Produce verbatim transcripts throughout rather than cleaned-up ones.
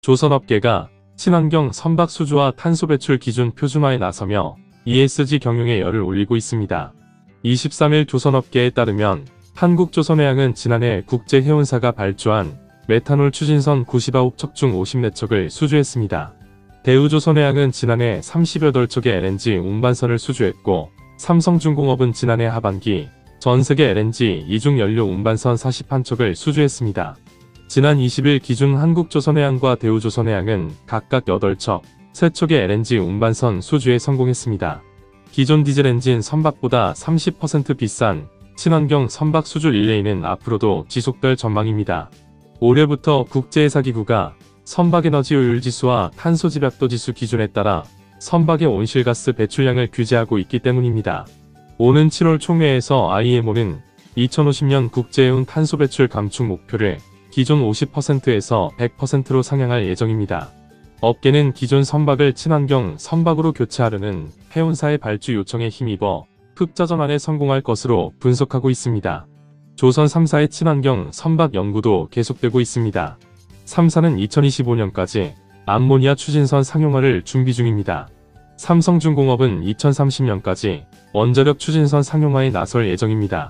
조선업계가 친환경 선박 수주와 탄소 배출 기준 표준화에 나서며 이에스지 경영에 열을 올리고 있습니다. 이십삼일 조선업계에 따르면 한국조선해양은 지난해 국제해운사가 발주한 메탄올 추진선 구십구억 척 중 오십사 척을 수주했습니다. 대우조선해양은 지난해 삼십여덟 척의 엘엔지 운반선을 수주했고, 삼성중공업은 지난해 하반기 전세계 엘엔지 이중 연료 운반선 사십일 척을 수주했습니다. 지난 이십일 기준 한국조선해양과 대우조선해양은 각각 여덟 척, 세 척의 엘엔지 운반선 수주에 성공했습니다. 기존 디젤 엔진 선박보다 삼십 퍼센트 비싼 친환경 선박 수주 릴레이는 앞으로도 지속될 전망입니다. 올해부터 국제해사기구가 선박에너지 효율 지수와 탄소 집약도 지수 기준에 따라 선박의 온실가스 배출량을 규제하고 있기 때문입니다. 오는 칠월 총회에서 아이엠오는 이천오십 년 국제해운 탄소 배출 감축 목표를 기존 오십 퍼센트에서 백 퍼센트로 상향할 예정입니다. 업계는 기존 선박을 친환경 선박으로 교체하려는 해운사의 발주 요청에 힘입어 흑자 전환에 성공할 것으로 분석하고 있습니다. 조선 삼 사의 친환경 선박 연구도 계속되고 있습니다. 삼 사는 이천이십오 년까지 암모니아 추진선 상용화를 준비 중입니다. 삼성중공업은 이천삼십 년까지 원자력 추진선 상용화에 나설 예정입니다.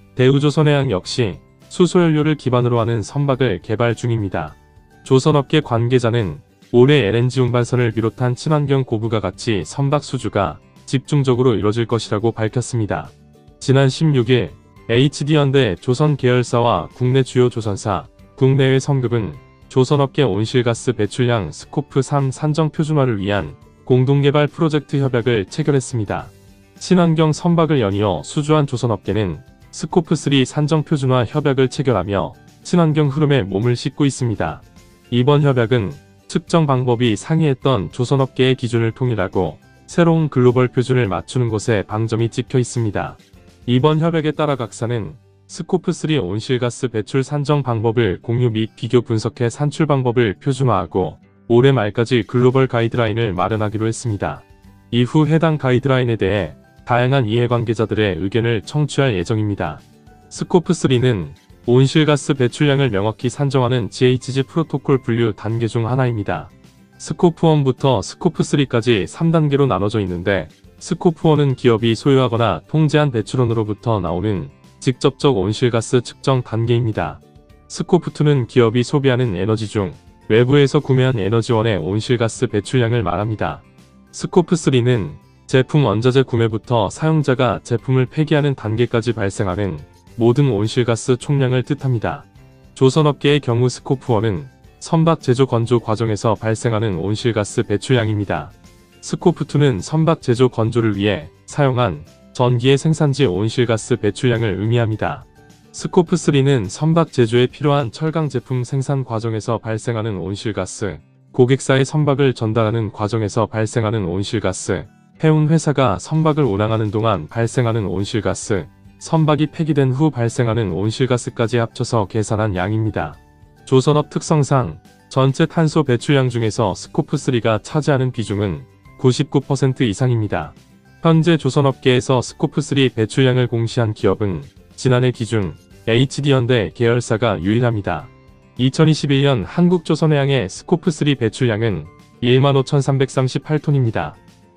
대우조선해양 역시 수소연료를 기반으로 하는 선박을 개발 중입니다. 조선업계 관계자는 올해 엘엔지 운반선을 비롯한 친환경 고부가 가치 선박 수주가 집중적으로 이뤄질 것이라고 밝혔습니다. 지난 십육일 에이치디현대 조선 계열사와 국내 주요 조선사, 국내외 성급은 조선업계 온실가스 배출량 스코프 삼 산정 표준화를 위한 공동개발 프로젝트 협약을 체결했습니다. 친환경 선박을 연이어 수주한 조선업계는 스코프 삼 산정 표준화 협약을 체결하며 친환경 흐름에 몸을 싣고 있습니다. 이번 협약은 측정 방법이 상이했던 조선업계의 기준을 통일하고 새로운 글로벌 표준을 맞추는 것에 방점이 찍혀 있습니다. 이번 협약에 따라 각사는 스코프 삼 온실가스 배출 산정 방법을 공유 및 비교 분석해 산출 방법을 표준화하고 올해 말까지 글로벌 가이드라인을 마련하기로 했습니다. 이후 해당 가이드라인에 대해 다양한 이해관계자들의 의견을 청취할 예정입니다. 스코프 삼는 온실가스 배출량을 명확히 산정하는 지에이치지 프로토콜 분류 단계 중 하나입니다. 스코프 일부터 스코프 삼까지 삼 단계로 나눠져 있는데, 스코프 일은 기업이 소유하거나 통제한 배출원으로부터 나오는 직접적 온실가스 측정 단계입니다. 스코프 이는 기업이 소비하는 에너지 중 외부에서 구매한 에너지원의 온실가스 배출량을 말합니다. 스코프 삼는 제품 원자재 구매부터 사용자가 제품을 폐기하는 단계까지 발생하는 모든 온실가스 총량을 뜻합니다. 조선업계의 경우 스코프 일은 선박 제조 건조 과정에서 발생하는 온실가스 배출량입니다. 스코프 이는 선박 제조 건조를 위해 사용한 전기의 생산지 온실가스 배출량을 의미합니다. 스코프 삼는 선박 제조에 필요한 철강 제품 생산 과정에서 발생하는 온실가스, 고객사의 선박을 전달하는 과정에서 발생하는 온실가스, 해운 회사가 선박을 운항하는 동안 발생하는 온실가스, 선박이 폐기된 후 발생하는 온실가스까지 합쳐서 계산한 양입니다. 조선업 특성상 전체 탄소 배출량 중에서 스코프 삼가 차지하는 비중은 구십구 퍼센트 이상입니다. 현재 조선업계에서 스코프 삼 배출량을 공시한 기업은 지난해 기준 에이치디현대 계열사가 유일합니다. 이천이십일 년 한국조선해양의 스코프 삼 배출량은 일만 오천삼백삼십팔 톤입니다.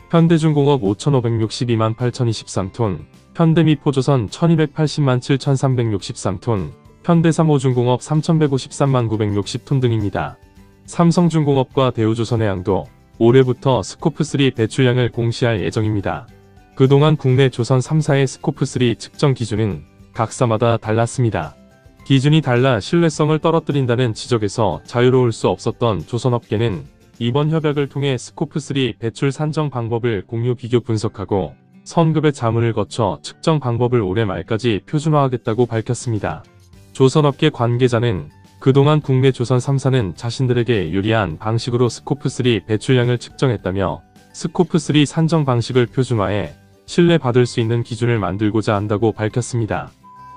현대중공업 오천오백육십이만 팔천이십삼 톤, 현대미포조선 천이백팔십만 칠천삼백육십삼 톤, 현대삼호중공업 삼천백오십삼만 구백육십 톤 등입니다. 삼성중공업과 대우조선해양도 올해부터 스코프 삼 배출량을 공시할 예정입니다. 그동안 국내 조선 삼 사의 스코프 삼 측정 기준은 각사마다 달랐습니다. 기준이 달라 신뢰성을 떨어뜨린다는 지적에서 자유로울 수 없었던 조선업계는 이번 협약을 통해 스코프 삼 배출 산정 방법을 공유 비교 분석하고 선급의 자문을 거쳐 측정 방법을 올해 말까지 표준화하겠다고 밝혔습니다. 조선업계 관계자는 그동안 국내 조선 삼 사는 자신들에게 유리한 방식으로 스코프 삼 배출량을 측정했다며 스코프 삼 산정 방식을 표준화해 신뢰받을 수 있는 기준을 만들고자 한다고 밝혔습니다.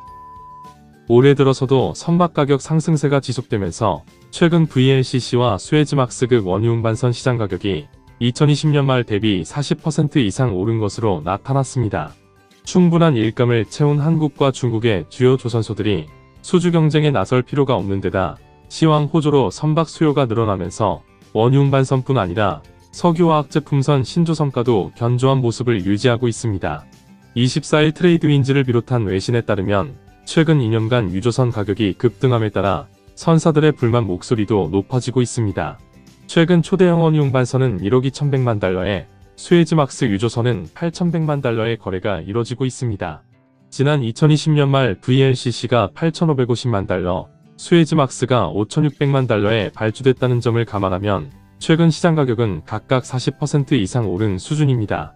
올해 들어서도 선박 가격 상승세가 지속되면서 최근 브이엘씨씨와 수에즈막스급 원유 운반선 시장 가격이 이천이십 년 말 대비 사십 퍼센트 이상 오른 것으로 나타났습니다. 충분한 일감을 채운 한국과 중국의 주요 조선소들이 수주 경쟁에 나설 필요가 없는 데다 시황 호조로 선박 수요가 늘어나면서 원유운반선뿐 아니라 석유화학 제품선 신조선가도 견조한 모습을 유지하고 있습니다. 이십사일 트레이드윈즈를 비롯한 외신에 따르면 최근 이 년간 유조선 가격이 급등함에 따라 선사들의 불만 목소리도 높아지고 있습니다. 최근 초대형 원유운반선은 일억 이천백만 달러에 수에즈막스 유조선은 팔천백만 달러의 거래가 이뤄지고 있습니다. 지난 이천이십 년 말 브이엘씨씨가 팔천오백오십만 달러, 수에즈막스가 오천육백만 달러에 발주됐다는 점을 감안하면 최근 시장 가격은 각각 사십 퍼센트 이상 오른 수준입니다.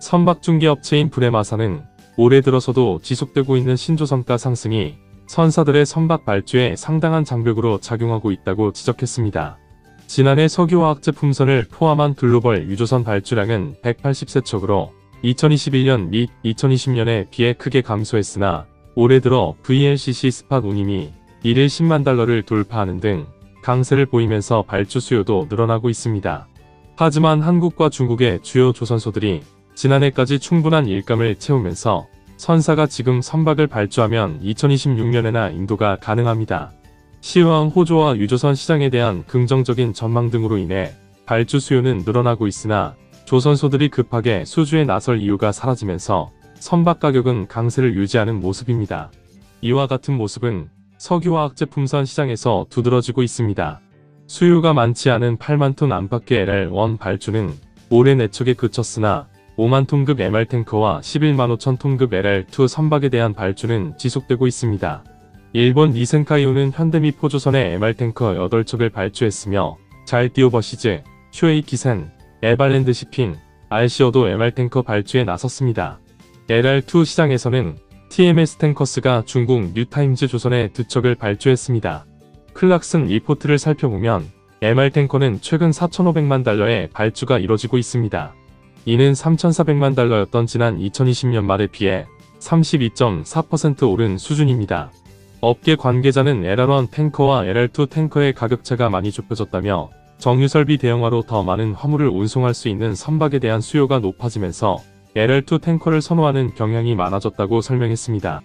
선박중개업체인 브레마사는 올해 들어서도 지속되고 있는 신조선가 상승이 선사들의 선박 발주에 상당한 장벽으로 작용하고 있다고 지적했습니다. 지난해 석유화학 제품선을 포함한 글로벌 유조선 발주량은 백팔십세 척으로 이천이십일 년 및 이천이십 년에 비해 크게 감소했으나 올해 들어 브이엘씨씨 스팟 운임이 일일 십만 달러를 돌파하는 등 강세를 보이면서 발주 수요도 늘어나고 있습니다. 하지만 한국과 중국의 주요 조선소들이 지난해까지 충분한 일감을 채우면서 선사가 지금 선박을 발주하면 이천이십육 년에나 인도가 가능합니다. 시황 호조와 유조선 시장에 대한 긍정적인 전망 등으로 인해 발주 수요는 늘어나고 있으나 조선소들이 급하게 수주에 나설 이유가 사라지면서 선박 가격은 강세를 유지하는 모습입니다. 이와 같은 모습은 석유화학 제품선 시장에서 두드러지고 있습니다. 수요가 많지 않은 팔만 톤 안팎의 엘알 원 발주는 올해 내척에 그쳤으나 오만 톤급 엠알탱커와 십일만 오천 톤급 엘알 투 선박에 대한 발주는 지속되고 있습니다. 일본 니센카이오는 현대미 포조선의 엠알탱커 여덟 척을 발주했으며 잘띠오버시즈, 쇼에이 기센, 에발랜드 시핑, 알시어도 엠알탱커 발주에 나섰습니다. 엘알 투 시장에서는 티엠에스 탱커스가 중국 뉴타임즈 조선에 두 척을 발주했습니다. 클락슨 리포트를 살펴보면 엠알탱커는 최근 사천오백만 달러의 발주가 이뤄지고 있습니다. 이는 삼천사백만 달러였던 지난 이천이십 년 말에 비해 삼십이 점 사 퍼센트 오른 수준입니다. 업계 관계자는 엘알 원 탱커와 엘알 투 탱커의 가격차가 많이 좁혀졌다며 정유설비 대형화로 더 많은 화물을 운송할 수 있는 선박에 대한 수요가 높아지면서 엘알 투 탱커를 선호하는 경향이 많아졌다고 설명했습니다.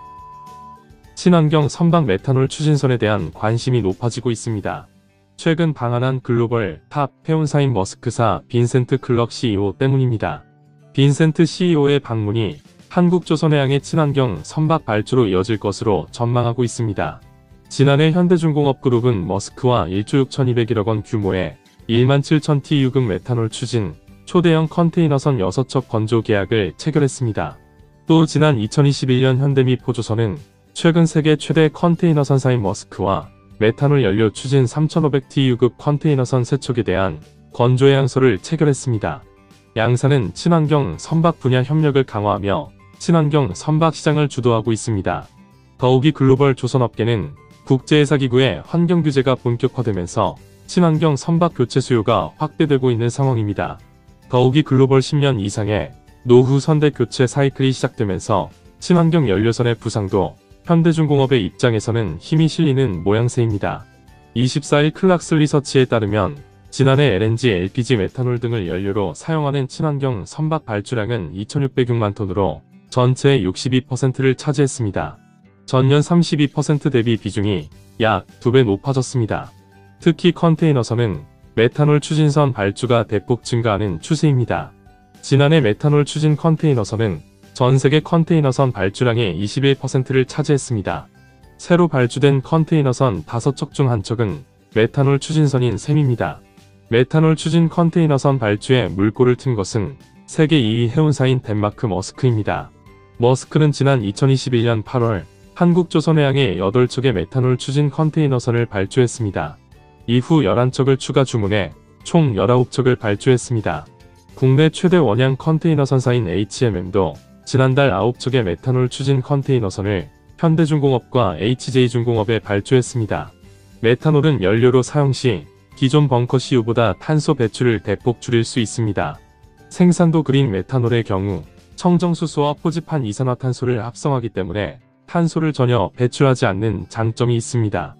친환경 선박 메탄올 추진선에 대한 관심이 높아지고 있습니다. 최근 방한한 글로벌 탑 해운사인 머스크사 빈센트 클럭 씨이오 때문입니다. 빈센트 씨이오의 방문이 한국조선해양의 친환경 선박 발주로 이어질 것으로 전망하고 있습니다. 지난해 현대중공업그룹은 머스크와 일조 육천이백일억 원 규모의 일만 칠천 티유급 메탄올 추진 초대형 컨테이너선 여섯 척 건조 계약을 체결했습니다. 또 지난 이천이십일 년 현대미 포조선은 최근 세계 최대 컨테이너선사인 머스크와 메탄올 연료 추진 삼천오백 티유급 컨테이너선 세 척에 대한 건조 해양서를 체결했습니다. 양사는 친환경 선박 분야 협력을 강화하며 친환경 선박 시장을 주도하고 있습니다. 더욱이 글로벌 조선업계는 국제회사기구의 환경규제가 본격화되면서 친환경 선박 교체 수요가 확대되고 있는 상황입니다. 더욱이 글로벌 십 년 이상의 노후 선대 교체 사이클이 시작되면서 친환경 연료선의 부상도 현대중공업의 입장에서는 힘이 실리는 모양새입니다. 이십사일 클락스 리서치에 따르면 지난해 엘엔지, 엘피지, 메탄올 등을 연료로 사용하는 친환경 선박 발주량은 이천육백육만 톤으로 전체의 육십이 퍼센트를 차지했습니다. 전년 삼십이 퍼센트 대비 비중이 약 두 배 높아졌습니다. 특히 컨테이너선은 메탄올 추진선 발주가 대폭 증가하는 추세입니다. 지난해 메탄올 추진 컨테이너선은 전세계 컨테이너선 발주량의 이십일 퍼센트를 차지했습니다. 새로 발주된 컨테이너선 다섯 척 중 한 척은 메탄올 추진선인 셈입니다. 메탄올 추진 컨테이너선 발주에 물꼬를 튼 것은 세계 이 위 해운사인 덴마크 머스크입니다. 머스크는 지난 이천이십일 년 팔월 한국조선해양에 여덟 척의 메탄올 추진 컨테이너선을 발주했습니다. 이후 열한 척을 추가 주문해 총 열아홉 척을 발주했습니다. 국내 최대 원양 컨테이너선사인 에이치엠엠도 지난달 아홉 척의 메탄올 추진 컨테이너선을 현대중공업과 에이치제이중공업에 발주했습니다. 메탄올은 연료로 사용 시 기존 벙커 씨유보다 탄소 배출을 대폭 줄일 수 있습니다. 생산도 그린 메탄올의 경우 청정수소와 포집한 이산화탄소를 합성하기 때문에 탄소를 전혀 배출하지 않는 장점이 있습니다.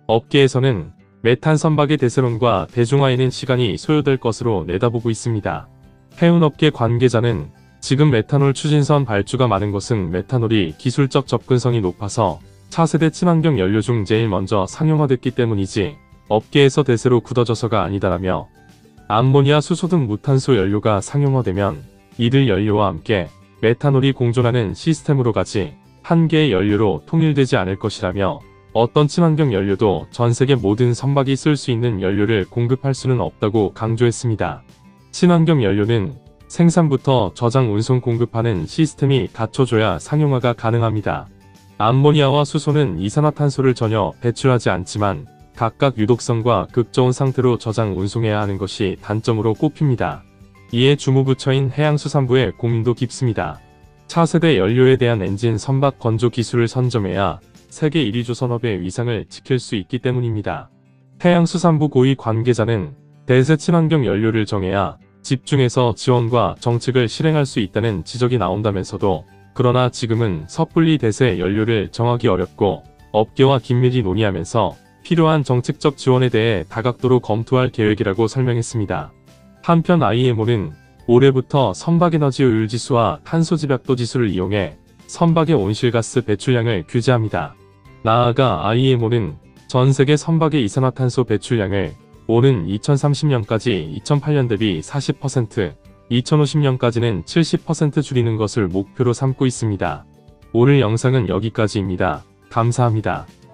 업계에서는 메탄 선박의 대세론과 대중화에는 시간이 소요될 것으로 내다보고 있습니다. 해운업계 관계자는 지금 메탄올 추진선 발주가 많은 것은 메탄올이 기술적 접근성이 높아서 차세대 친환경 연료 중 제일 먼저 상용화됐기 때문이지 업계에서 대세로 굳어져서가 아니다라며 암모니아, 수소 등 무탄소 연료가 상용화되면 이들 연료와 함께 메탄올이 공존하는 시스템으로 가지 한 개의 연료로 통일되지 않을 것이라며 어떤 친환경 연료도 전세계 모든 선박이 쓸 수 있는 연료를 공급할 수는 없다고 강조했습니다. 친환경 연료는 생산부터 저장, 운송, 공급하는 시스템이 갖춰져야 상용화가 가능합니다. 암모니아와 수소는 이산화탄소를 전혀 배출하지 않지만 각각 유독성과 극저온 상태로 저장, 운송해야 하는 것이 단점으로 꼽힙니다. 이에 주무부처인 해양수산부의 고민도 깊습니다. 차세대 연료에 대한 엔진 선박 건조 기술을 선점해야 세계 일 위 조선업의 위상을 지킬 수 있기 때문입니다. 해양수산부 고위 관계자는 대세 친환경 연료를 정해야 집중해서 지원과 정책을 실행할 수 있다는 지적이 나온다면서도 그러나 지금은 섣불리 대세 연료를 정하기 어렵고 업계와 긴밀히 논의하면서 필요한 정책적 지원에 대해 다각도로 검토할 계획이라고 설명했습니다. 한편 아이엠오는 올해부터 선박에너지 효율 지수와 탄소집약도 지수를 이용해 선박의 온실가스 배출량을 규제합니다. 나아가 아이엠오는 전세계 선박의 이산화탄소 배출량을 오는 이천삼십 년까지 이천팔 년 대비 사십 퍼센트, 이천오십 년까지는 칠십 퍼센트 줄이는 것을 목표로 삼고 있습니다. 오늘 영상은 여기까지입니다. 감사합니다.